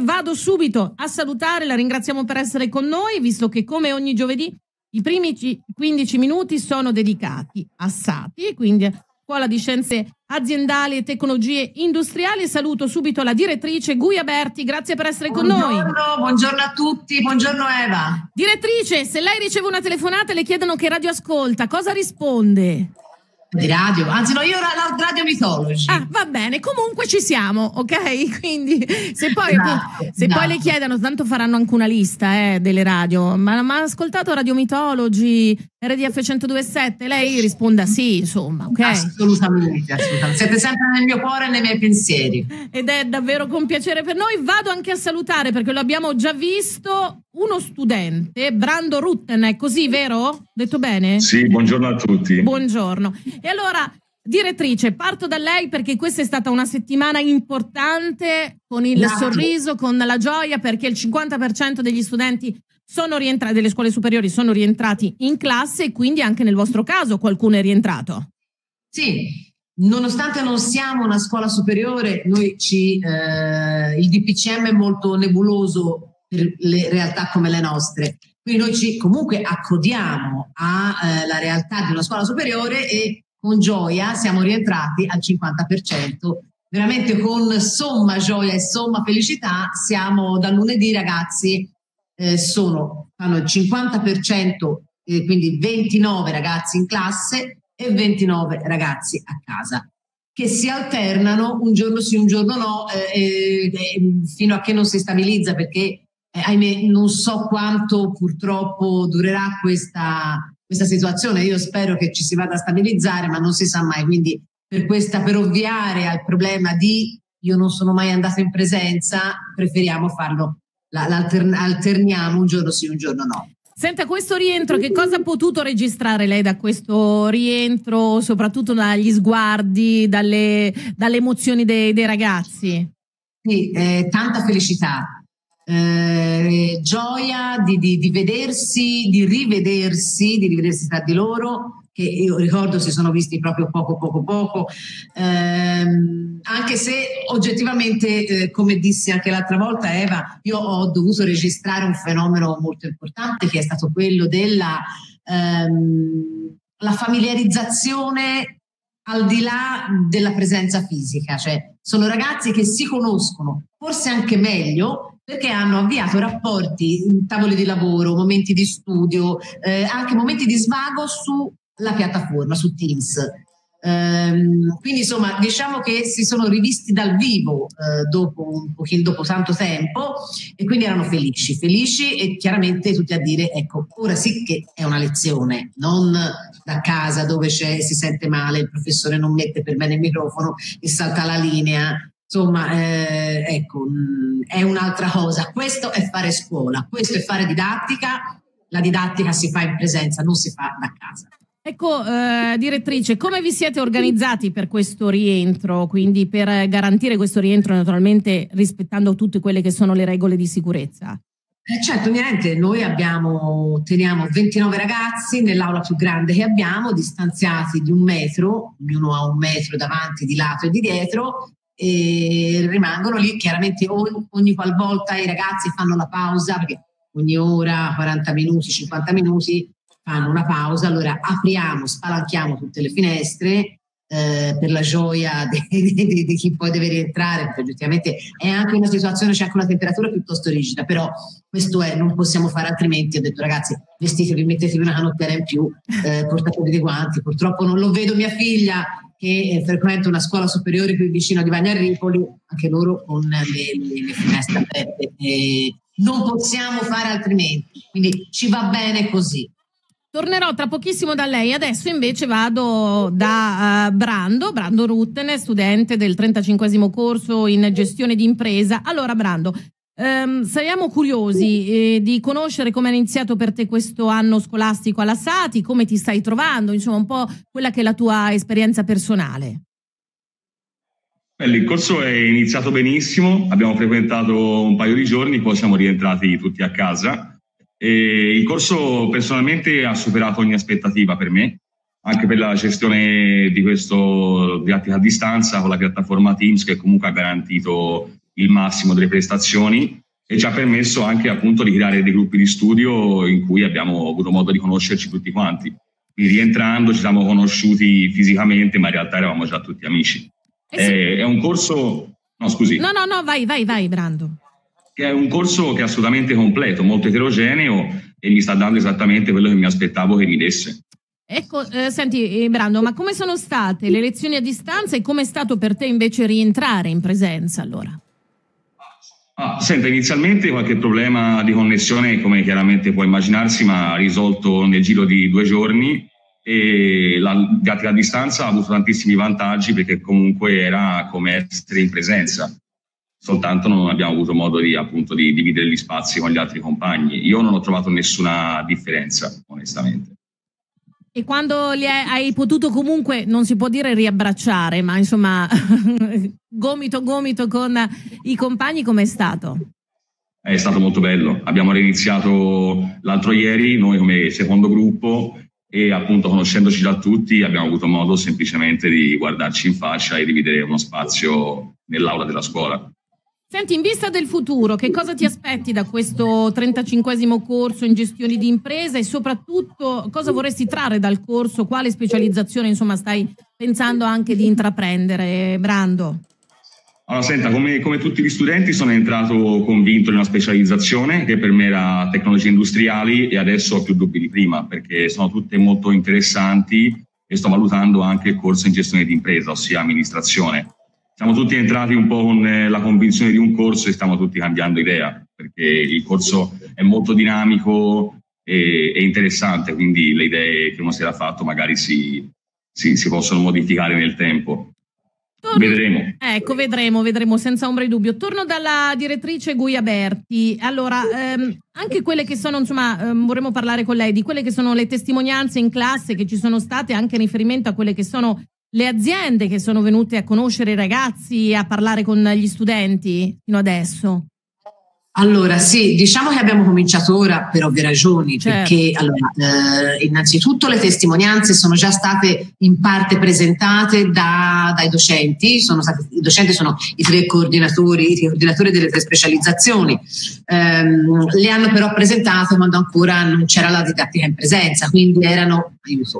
vado subito a salutare, la ringraziamo per essere con noi, visto che come ogni giovedì i primi 15 minuti sono dedicati a Sati, quindi Scuola di Scienze Aziendali e Tecnologie Industriali. Saluto subito la direttrice Guia Berti, grazie per essere con noi. Buongiorno a tutti, buongiorno Eva. Direttrice, se lei riceve una telefonata e le chiedono che radio ascolta, cosa risponde? Di radio, anzi no, io la Radio Mythology. Ah, va bene, comunque ci siamo, ok? Quindi se poi le chiedono, tanto faranno anche una lista delle radio, ma ha ascoltato Radio Mythology, RDF 102.7? Lei risponda sì, insomma, ok? Assolutamente. Siete sempre nel mio cuore e nei miei pensieri. Ed è davvero con piacere per noi. Vado anche a salutare, perché lo abbiamo già visto, uno studente, Brando Rutten, è così, vero? Detto bene? Sì, buongiorno a tutti. Buongiorno. E allora, direttrice, parto da lei perché questa è stata una settimana importante, con il sorriso, con la gioia, perché il 50% degli studenti sono rientrati, delle scuole superiori sono rientrati in classe, e quindi anche nel vostro caso qualcuno è rientrato. Sì, nonostante non siamo una scuola superiore, noi il DPCM è molto nebuloso per le realtà come le nostre. Quindi noi ci comunque accodiamo alla realtà di una scuola superiore e con gioia siamo rientrati al 50%, veramente con somma gioia e somma felicità. Siamo da lunedì, ragazzi, fanno il 50%, quindi 29 ragazzi in classe e 29 ragazzi a casa, che si alternano un giorno sì, un giorno no, fino a che non si stabilizza, perché ahimè non so quanto purtroppo durerà questa situazione. Io spero che ci si vada a stabilizzare, ma non si sa mai, quindi per ovviare al problema io non sono mai andata in presenza, preferiamo farlo, alterniamo un giorno sì, un giorno no. Senta, questo rientro, che cosa ha potuto registrare lei da questo rientro, soprattutto dagli sguardi, dalle emozioni dei ragazzi? Sì, tanta felicità. Gioia di vedersi, di rivedersi tra di loro, che io ricordo si sono visti proprio poco, anche se oggettivamente, come dissi anche l'altra volta Eva, io ho dovuto registrare un fenomeno molto importante, che è stato quello della la familiarizzazione al di là della presenza fisica, cioè sono ragazzi che si conoscono forse anche meglio, perché hanno avviato rapporti, tavoli di lavoro, momenti di studio, anche momenti di svago sulla piattaforma, su Teams. Quindi insomma diciamo che si sono rivisti dal vivo dopo tanto tempo, e quindi erano felici e chiaramente tutti a dire ecco, ora sì che è una lezione, non da casa dove si sente male, il professore non mette per bene il microfono e salta la linea. Insomma, ecco, è un'altra cosa. Questo è fare scuola, questo è fare didattica. La didattica si fa in presenza, non si fa da casa. Ecco, direttrice, come vi siete organizzati per questo rientro? Quindi per garantire questo rientro, naturalmente rispettando tutte quelle che sono le regole di sicurezza. Certo, niente, noi teniamo 29 ragazzi nell'aula più grande che abbiamo, distanziati di 1 metro, ognuno ha 1 metro davanti, di lato e di dietro, e rimangono lì. Chiaramente ogni qualvolta i ragazzi fanno la pausa, perché ogni ora, 40 minuti, 50 minuti fanno una pausa, allora apriamo, spalanchiamo tutte le finestre per la gioia di chi poi deve rientrare, perché oggettivamente è anche una situazione, c'è anche una temperatura piuttosto rigida, però questo non possiamo fare altrimenti. Ho detto ragazzi, vestitevi, mettetevi una canottiera in più, portatevi dei guanti. Purtroppo non lo vedo mia figlia, che frequenta una scuola superiore qui vicino di Bagnarripoli, anche loro con le finestre aperte, non possiamo fare altrimenti, quindi ci va bene così. Tornerò tra pochissimo da lei, adesso invece vado da Brando Rutten, studente del 35° corso in gestione di impresa. Allora Brando, saremo curiosi di conoscere come è iniziato per te questo anno scolastico alla Sati, come ti stai trovando, insomma un po' quella che è la tua esperienza personale. Il corso è iniziato benissimo, abbiamo frequentato un paio di giorni, poi siamo rientrati tutti a casa. E il corso personalmente ha superato ogni aspettativa per me, anche per la gestione di questo didattica a distanza con la piattaforma Teams, che comunque ha garantito il massimo delle prestazioni e ci ha permesso anche appunto di creare dei gruppi di studio in cui abbiamo avuto modo di conoscerci tutti quanti. Quindi rientrando ci siamo conosciuti fisicamente, ma in realtà eravamo già tutti amici. È un corso... No, scusi. No, vai, Brando. È un corso che è assolutamente completo, molto eterogeneo e mi sta dando esattamente quello che mi aspettavo che mi desse. Ecco, senti Brando, ma come sono state le lezioni a distanza e come è stato per te invece rientrare in presenza allora? Senta, inizialmente qualche problema di connessione, come chiaramente può immaginarsi, ma risolto nel giro di 2 giorni e la didattica a distanza ha avuto tantissimi vantaggi perché comunque era come essere in presenza. Soltanto non abbiamo avuto modo di dividere gli spazi con gli altri compagni. Io non ho trovato nessuna differenza, onestamente. E quando li hai potuto comunque, non si può dire riabbracciare, ma insomma gomito a gomito con i compagni, com'è stato? È stato molto bello. Abbiamo reiniziato l'altro ieri, noi come secondo gruppo, e appunto conoscendoci già tutti abbiamo avuto modo semplicemente di guardarci in faccia e dividere uno spazio nell'aula della scuola. Senti, in vista del futuro, che cosa ti aspetti da questo 35esimo corso in gestione di impresa e soprattutto cosa vorresti trarre dal corso? Quale specializzazione insomma stai pensando anche di intraprendere, Brando? Allora, senta, come tutti gli studenti sono entrato convinto in una specializzazione che per me era tecnologie industriali e adesso ho più dubbi di prima perché sono tutte molto interessanti e sto valutando anche il corso in gestione di impresa, ossia amministrazione. Siamo tutti entrati un po' con la convinzione di un corso e stiamo tutti cambiando idea perché il corso è molto dinamico e interessante, quindi le idee che uno si era fatto magari si possono modificare nel tempo. Vedremo. Ecco, vedremo senza ombra di dubbio. Torno dalla direttrice Guiaberti. Allora, anche quelle che sono, insomma, vorremmo parlare con lei di quelle che sono le testimonianze in classe che ci sono state anche in riferimento a quelle che sono le aziende che sono venute a conoscere i ragazzi e a parlare con gli studenti fino adesso. Allora sì, diciamo che abbiamo cominciato ora per ovvie ragioni, certo. Perché allora, innanzitutto le testimonianze sono già state in parte presentate dai docenti, i docenti sono i tre coordinatori delle 3 specializzazioni, le hanno però presentate quando ancora non c'era la didattica in presenza, quindi erano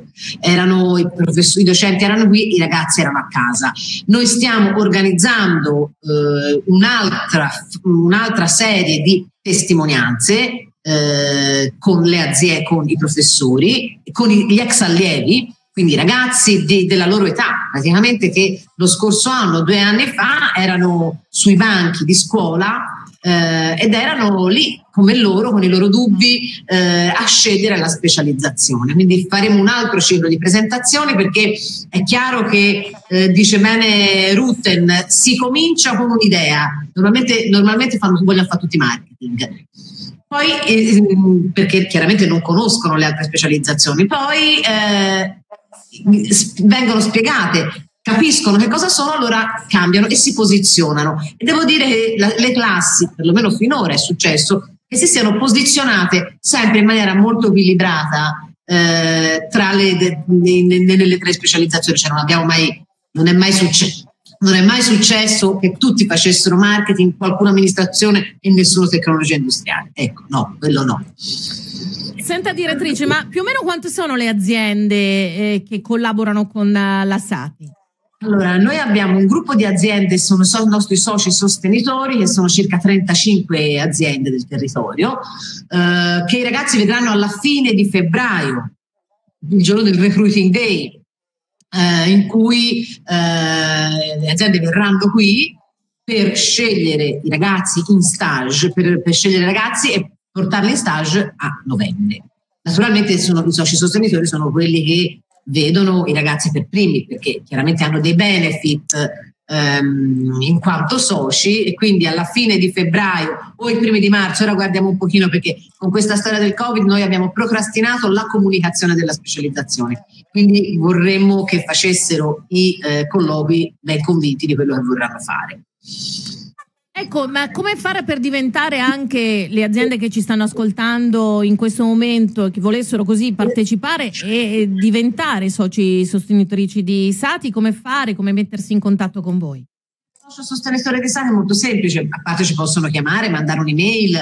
i docenti erano qui, i ragazzi erano a casa. Noi stiamo organizzando un'altra serie di testimonianze con le aziende, con i professori, con gli ex allievi, quindi ragazzi della loro età, praticamente che lo scorso anno, 2 anni fa, erano sui banchi di scuola ed erano lì come loro, con i loro dubbi, a scegliere la specializzazione. Quindi faremo un altro ciclo di presentazioni perché è chiaro che, dice bene Rutten, si comincia con un'idea, normalmente vogliono fare tutti marketing. Poi, perché chiaramente non conoscono le altre specializzazioni, poi vengono spiegate, capiscono che cosa sono, allora cambiano e si posizionano. E devo dire che le classi, perlomeno finora è successo, che si siano posizionate sempre in maniera molto equilibrata nelle 3 specializzazioni, cioè non è mai successo che tutti facessero marketing, qualcuno amministrazione e nessuno tecnologia industriale. Ecco, no, quello no. Senta direttrice, ma più o meno quante sono le aziende che collaborano con la Sati? Allora, noi abbiamo un gruppo di aziende, sono i nostri soci sostenitori, che sono circa 35 aziende del territorio, che i ragazzi vedranno alla fine di febbraio, il giorno del Recruiting Day, in cui le aziende verranno qui per scegliere i ragazzi in stage, per scegliere i ragazzi e portarli in stage a novembre. Naturalmente i soci sostenitori sono quelli che vedono i ragazzi per primi, perché chiaramente hanno dei benefit in quanto soci, e quindi alla fine di febbraio o i primi di marzo, ora guardiamo un pochino perché con questa storia del Covid noi abbiamo procrastinato la comunicazione della specializzazione, quindi vorremmo che facessero i colloqui ben convinti di quello che vorranno fare. Ecco, ma come fare per diventare anche le aziende che ci stanno ascoltando in questo momento, che volessero così partecipare e diventare soci sostenitrici di Sati, come fare, come mettersi in contatto con voi? sostenitore di Sati è molto semplice, a parte ci possono chiamare, mandare un'email,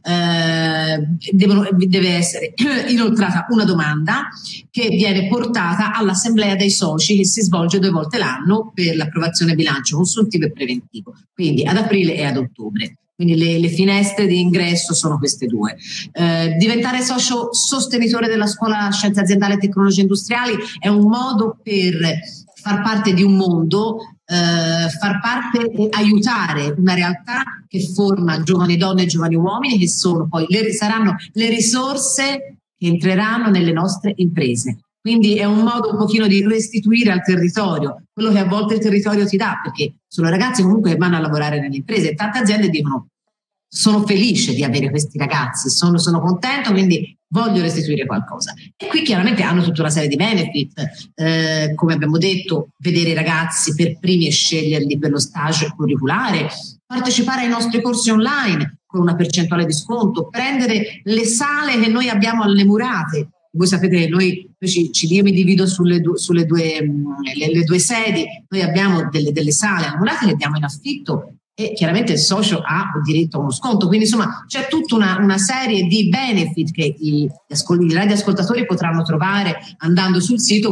deve essere inoltrata una domanda che viene portata all'assemblea dei soci che si svolge 2 volte l'anno per l'approvazione bilancio consultivo e preventivo, quindi ad aprile e ad ottobre. Quindi le finestre di ingresso sono queste 2. Diventare socio sostenitore della Scuola Scienze Aziendali e Tecnologie Industriali è un modo per far parte di un mondo, far parte e aiutare una realtà che forma giovani donne e giovani uomini che sono poi saranno le risorse che entreranno nelle nostre imprese. Quindi è un modo un pochino di restituire al territorio quello che a volte il territorio ti dà, perché sono ragazzi comunque che vanno a lavorare nelle imprese e tante aziende dicono: sono felice di avere questi ragazzi, sono contento, quindi voglio restituire qualcosa. E qui chiaramente hanno tutta una serie di benefit, come abbiamo detto, vedere i ragazzi per primi e sceglierli per lo stage curriculare, partecipare ai nostri corsi online con una percentuale di sconto, prendere le sale che noi abbiamo alle Murate. Voi sapete che io mi divido sulle due sedi, noi abbiamo delle sale alle Murate che diamo in affitto e chiaramente il socio ha diritto a uno sconto, quindi insomma c'è tutta una serie di benefit che i radioascoltatori potranno trovare andando sul sito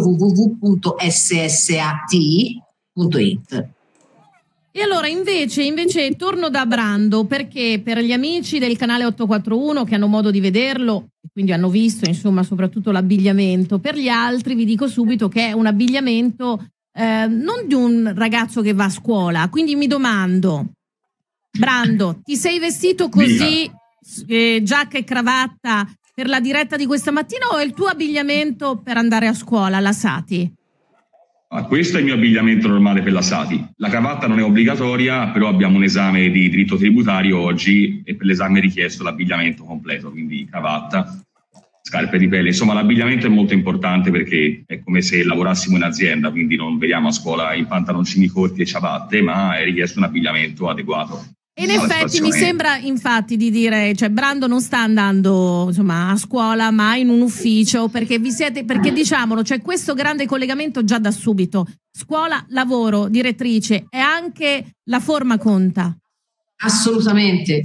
www.ssat.it. E allora invece torno da Brando, perché per gli amici del canale 841 che hanno modo di vederlo, quindi hanno visto insomma soprattutto l'abbigliamento, per gli altri vi dico subito che è un abbigliamento non di un ragazzo che va a scuola, quindi mi domando, Brando, ti sei vestito così, giacca e cravatta per la diretta di questa mattina o è il tuo abbigliamento per andare a scuola alla Sati? Questo è il mio abbigliamento normale per la Sati. La cravatta non è obbligatoria, però abbiamo un esame di diritto tributario oggi e per l'esame è richiesto l'abbigliamento completo, quindi cravatta, scarpe di pelle. Insomma, l'abbigliamento è molto importante perché è come se lavorassimo in azienda, quindi non veniamo a scuola in pantaloncini corti e ciabatte, ma è richiesto un abbigliamento adeguato. In effetti mi sembra infatti di dire, cioè Brando non sta andando insomma a scuola ma in un ufficio, perché perché diciamolo, c'è questo grande collegamento già da subito, scuola, lavoro, direttrice, e anche la forma conta. Assolutamente,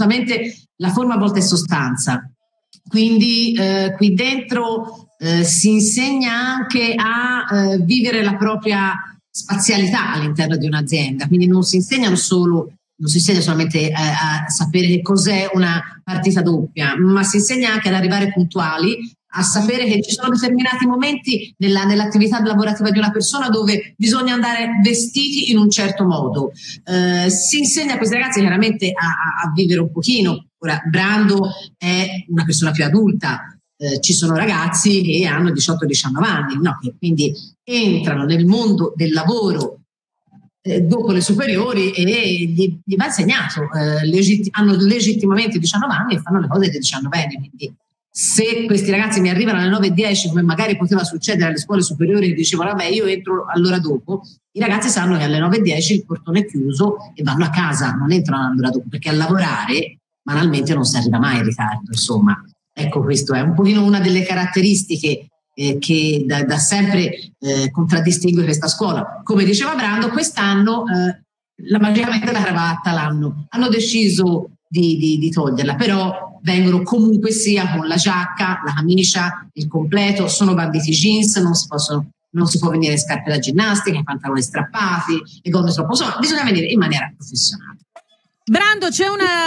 la forma a volte è sostanza, quindi qui dentro si insegna anche a vivere la propria spazialità all'interno di un'azienda, quindi non si insegna solamente a sapere che cos'è una partita doppia, ma si insegna anche ad arrivare puntuali, a sapere che ci sono determinati momenti nell'attività lavorativa di una persona dove bisogna andare vestiti in un certo modo. Si insegna a questi ragazzi chiaramente a vivere un pochino. Ora, Brando è una persona più adulta, ci sono ragazzi che hanno 18-19 anni, no? Che quindi entrano nel mondo del lavoro dopo le superiori e gli va insegnato, hanno legittimamente 19 anni e fanno le cose dei 19 anni, quindi se questi ragazzi mi arrivano alle 9:10 come magari poteva succedere alle scuole superiori che dicevano vabbè io entro all'ora dopo, i ragazzi sanno che alle 9:10 il portone è chiuso e vanno a casa, non entrano all'ora dopo, perché a lavorare banalmente non si arriva mai in ritardo, insomma. Ecco, questo è un pochino una delle caratteristiche che da sempre contraddistingue questa scuola. Come diceva Brando, quest'anno magicamente la cravatta hanno deciso di toglierla, però vengono comunque sia con la giacca, la camicia, il completo, sono banditi jeans, non si può venire in scarpe da ginnastica, i pantaloni strappati, le gonne troppo, insomma bisogna venire in maniera professionale. Brando, c'è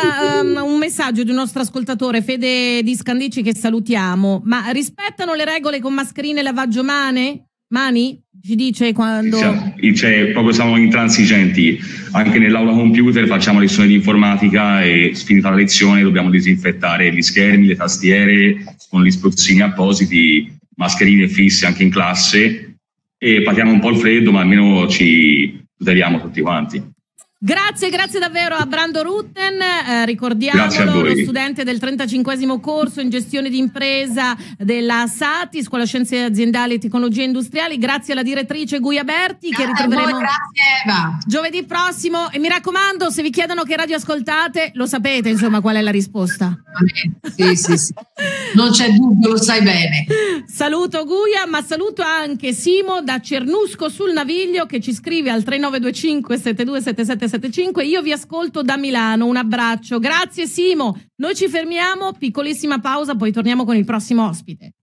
un messaggio di un nostro ascoltatore, Fede di Scandicci, che salutiamo. Ma rispettano le regole con mascherine e lavaggio mani? Ci dice quando... Proprio siamo intransigenti. Anche nell'aula computer facciamo lezioni di informatica e finita la lezione dobbiamo disinfettare gli schermi, le tastiere con gli spruzzini appositi, mascherine fisse anche in classe e patiamo un po' il freddo, ma almeno ci tuteliamo tutti quanti. Grazie davvero a Brando Rutten, ricordiamolo, lo studente del 35esimo corso in gestione di impresa della Sati, Scuola Scienze Aziendali e Tecnologie Industriali. Grazie alla direttrice Guiaberti, che ritroveremo giovedì prossimo. E mi raccomando, se vi chiedono che radio ascoltate, lo sapete insomma qual è la risposta. Sì. Non c'è dubbio, lo sai bene. Saluto Guia, ma saluto anche Simo da Cernusco sul Naviglio che ci scrive al 3925 727775. Io vi ascolto da Milano, un abbraccio. Grazie Simo. Noi ci fermiamo, piccolissima pausa, poi torniamo con il prossimo ospite.